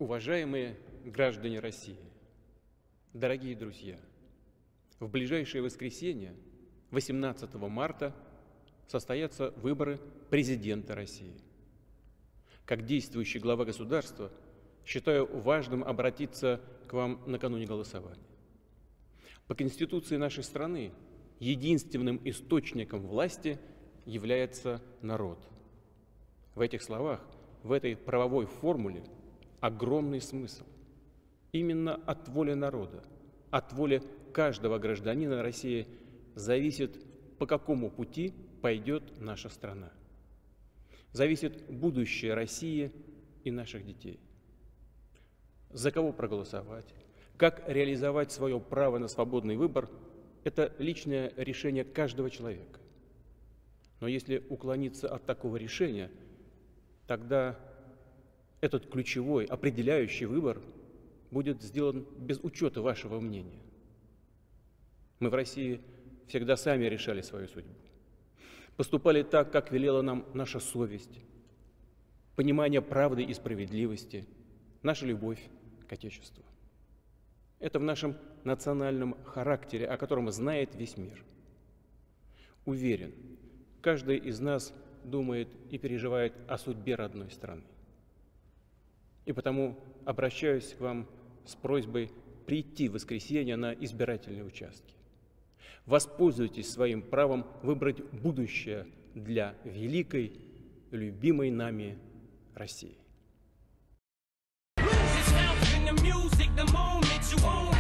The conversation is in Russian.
Уважаемые граждане России, дорогие друзья, в ближайшее воскресенье, 18 марта, состоятся выборы президента России. Как действующий глава государства, считаю важным обратиться к вам накануне голосования. По Конституции нашей страны единственным источником власти является народ. В этих словах, в этой правовой формуле огромный смысл. Именно от воли народа, от воли каждого гражданина России зависит, по какому пути пойдет наша страна. Зависит будущее России и наших детей. За кого проголосовать, как реализовать свое право на свободный выбор – это личное решение каждого человека. Но если уклониться от такого решения, тогда этот ключевой, определяющий выбор будет сделан без учета вашего мнения. Мы в России всегда сами решали свою судьбу. Поступали так, как велела нам наша совесть, понимание правды и справедливости, наша любовь к Отечеству. Это в нашем национальном характере, о котором знает весь мир. Уверен, каждый из нас думает и переживает о судьбе родной страны. И потому обращаюсь к вам с просьбой прийти в воскресенье на избирательные участки. Воспользуйтесь своим правом выбрать будущее для великой, любимой нами России.